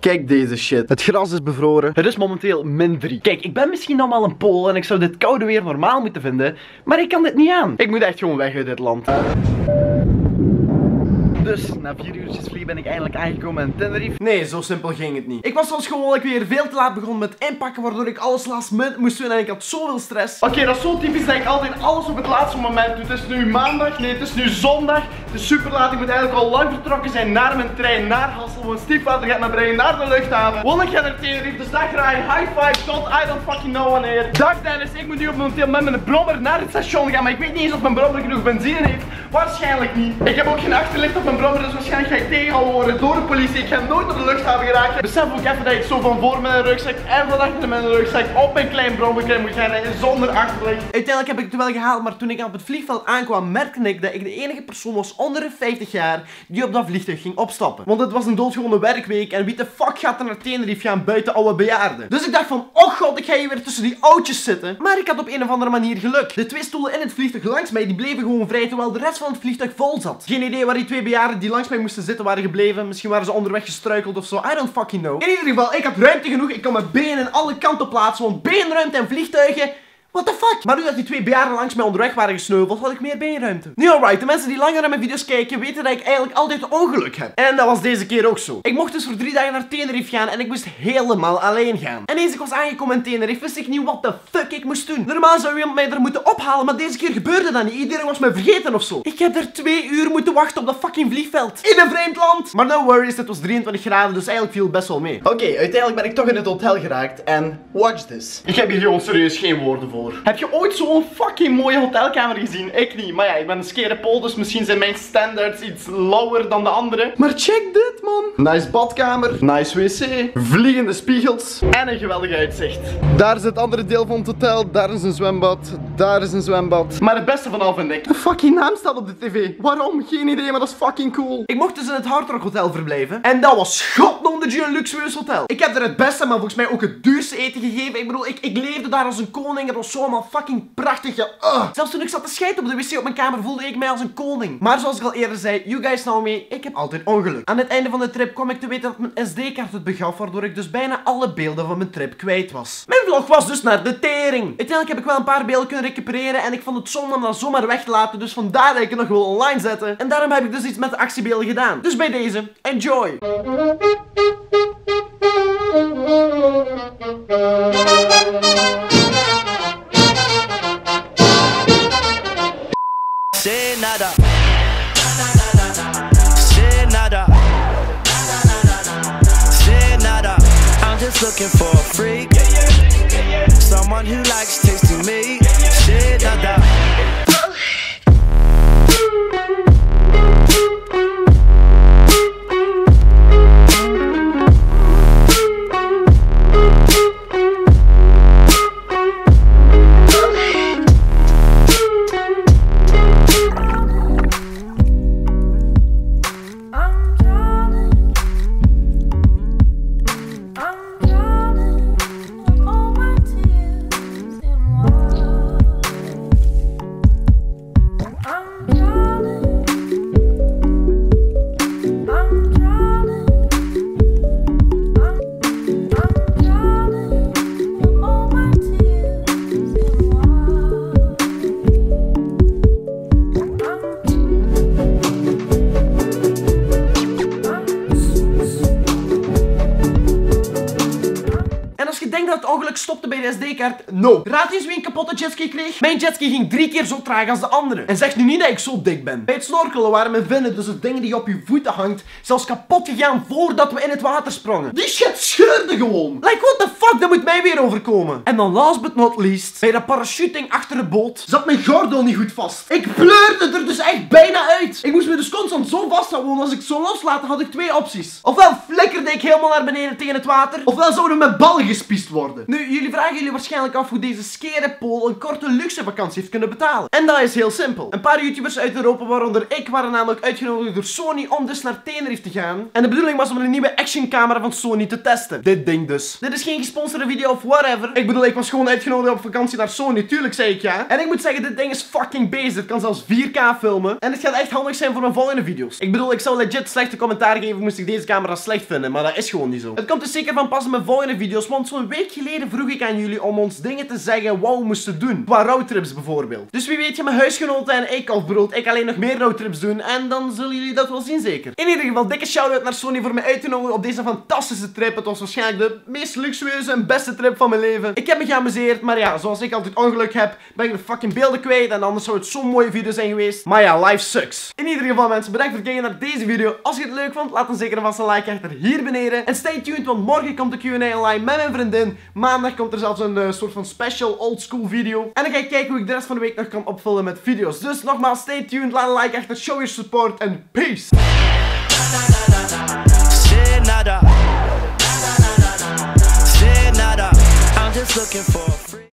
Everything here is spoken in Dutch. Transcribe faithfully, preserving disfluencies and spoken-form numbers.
Kijk deze shit. Het gras is bevroren. Het is momenteel min drie. Kijk, ik ben misschien nog wel een Pool en ik zou dit koude weer normaal moeten vinden. Maar ik kan dit niet aan. Ik moet echt gewoon weg uit dit land. Dus, na vier uurtjes vliegen ben ik eindelijk aangekomen in Tenerife. Nee, zo simpel ging het niet. Ik was zoals gewoonlijk weer veel te laat begonnen met inpakken, waardoor ik alles last minute moest doen en ik had zoveel stress. Oké, okay, dat is zo typisch dat ik altijd alles op het laatste moment doe. Het is nu maandag, nee, het is nu zondag. Het is super laat, ik moet eigenlijk al lang vertrokken zijn naar mijn trein, naar Hasselt. Mijn stiefvader gaat me brengen naar de luchthaven. Want ik ga naar Tenerife, dus dag Ryan, high five, tot I don't fucking know wanneer. Dag Dennis, ik moet nu op momenteel met mijn brommer naar het station gaan, maar ik weet niet eens of mijn brommer genoeg benzine heeft. Waarschijnlijk niet. Ik heb ook geen achterlicht op mijn brommer, dus waarschijnlijk ga ik tegengehouden worden door de politie. Ik ga nooit op de luchthaven geraken. Besef ook even dat ik zo van voor mijn rugzak en van achter mijn rugzak op mijn klein brommerklein moet gaan rijden zonder achterlicht. Uiteindelijk heb ik het wel gehaald, maar toen ik op het vliegveld aankwam, merkte ik dat ik de enige persoon was onder de vijftig jaar die op dat vliegtuig ging opstappen. Want het was een doodgewone werkweek en wie de fuck gaat er naar Tenerife gaan buiten oude bejaarden? Dus ik dacht van, oh god, ik ga hier weer tussen die oudjes zitten. Maar ik had op een of andere manier geluk. De twee stoelen in het vliegtuig langs mij, die bleven gewoon vrij, terwijl de rest van het vliegtuig vol zat. Geen idee waar die twee bejaarden die langs mij moesten zitten waren gebleven. Misschien waren ze onderweg gestruikeld of zo. I don't fucking know. In ieder geval, ik had ruimte genoeg. Ik kon mijn benen alle kanten plaatsen. Want beenruimte en vliegtuigen. What the fuck? Maar nu dat die twee bejaarden langs mij onderweg waren gesneuveld, had ik meer beenruimte. Nu alright, de mensen die langer naar mijn video's kijken weten dat ik eigenlijk altijd ongeluk heb. En dat was deze keer ook zo. Ik mocht dus voor drie dagen naar Tenerife gaan en ik moest helemaal alleen gaan. En eens ik was aangekomen in Tenerife wist ik niet wat de fuck ik moest doen. Normaal zou iemand mij er moeten ophalen, maar deze keer gebeurde dat niet. Iedereen was me vergeten of zo. Ik heb er twee uur moeten wachten op dat fucking vliegveld. In een vreemd land. Maar no worries, het was drieëntwintig graden, dus eigenlijk viel het best wel mee. Oké, okay, uiteindelijk ben ik toch in het hotel geraakt en watch this. Ik heb hier gewoon serieus geen woorden voor. Heb je ooit zo'n fucking mooie hotelkamer gezien? Ik niet. Maar ja, ik ben een skere Pool, dus misschien zijn mijn standards iets lower dan de andere. Maar check dit, man. Nice badkamer, nice wc, vliegende spiegels en een geweldig uitzicht. Daar is het andere deel van het hotel. Daar is een zwembad. Daar is een zwembad. Maar het beste van al vind ik, de fucking naam staat op de tv. Waarom? Geen idee, maar dat is fucking cool. Ik mocht dus in het Hard Rock Hotel verblijven. En dat was godnonderdje een luxueus hotel. Ik heb er het beste, maar volgens mij ook het duurste eten gegeven. Ik bedoel, ik, ik leefde daar als een koning. Het was zo allemaal fucking prachtig. Ja. Uh. Zelfs toen ik zat te scheiden op de wc op mijn kamer voelde ik mij als een koning. Maar zoals ik al eerder zei, you guys know me, ik heb altijd ongeluk. Aan het einde van de trip kwam ik te weten dat mijn S D-kaart het begaf, waardoor ik dus bijna alle beelden van mijn trip kwijt was. Mijn vlog was dus naar de tering. Uiteindelijk heb ik wel een paar beelden kunnen recupereren en ik vond het zonde om dat zomaar weg te laten, dus vandaar dat ik het nog wil online zetten. En daarom heb ik dus iets met de actiebeelden gedaan. Dus bij deze, enjoy! Say nada. Say nada. Say nada. I'm just looking for a freak. Someone who likes tasting me. Say nada. Dat het ongeluk stopte bij de S D-kaart? No. Raad eens wie een kapotte jetski kreeg? Mijn jetski ging drie keer zo traag als de andere. En zeg nu niet dat ik zo dik ben. Bij het snorkelen waren mijn vinnen, dus het ding die op je voeten hangt, zelfs kapot gegaan voordat we in het water sprongen. Die shit scheurde gewoon. Like, what the fuck, dat moet mij weer overkomen. En dan last but not least, bij dat parachuting achter de boot, zat mijn gordel niet goed vast. Ik pleurde er dus echt bijna uit. Ik moest me dus constant zo vasthouden, want als ik zo loslaat, had ik twee opties. Ofwel flikkerde ik helemaal naar beneden tegen het water, ofwel zouden mijn ballen gespiest moest worden. Nu, jullie vragen jullie waarschijnlijk af hoe deze skere Pool een korte luxe vakantie heeft kunnen betalen. En dat is heel simpel. Een paar YouTubers uit Europa, waaronder ik, waren namelijk uitgenodigd door Sony om dus naar Tenerife te gaan. En de bedoeling was om een nieuwe actioncamera van Sony te testen. Dit ding dus. Dit is geen gesponsorde video of whatever. Ik bedoel, ik was gewoon uitgenodigd op vakantie naar Sony. Tuurlijk zei ik ja. En ik moet zeggen, dit ding is fucking beest. Het kan zelfs vier K filmen. En het gaat echt handig zijn voor mijn volgende video's. Ik bedoel, ik zou legit slechte commentaar geven moest ik deze camera slecht vinden. Maar dat is gewoon niet zo. Het komt dus zeker van pas in mijn volgende video's. Want zo'n week geleden vroeg ik aan jullie om ons dingen te zeggen wat we moesten doen. Qua roadtrips bijvoorbeeld. Dus wie weet je, mijn huisgenoten en ik, of bijvoorbeeld ik alleen nog meer roadtrips doen. En dan zullen jullie dat wel zien zeker. In ieder geval, dikke shout-out naar Sony voor mij uit te nodigen op deze fantastische trip. Het was waarschijnlijk de meest luxueuze en beste trip van mijn leven. Ik heb me geamuseerd, maar ja, zoals ik altijd ongeluk heb, ben ik de fucking beelden kwijt. En anders zou het zo'n mooie video zijn geweest. Maar ja, life sucks. In ieder geval mensen, bedankt voor het kijken naar deze video. Als je het leuk vond, laat dan zeker vast een like achter hier beneden. En stay tuned, want morgen komt de Q en A online met mijn vriendin. Maandag komt er zelfs een uh, soort van special old school video. En dan ga ik kijken hoe ik de rest van de week nog kan opvullen met video's. Dus nogmaals, stay tuned, laat een like achter, show your support en peace. Say nada. Say nada. I'm just looking for free.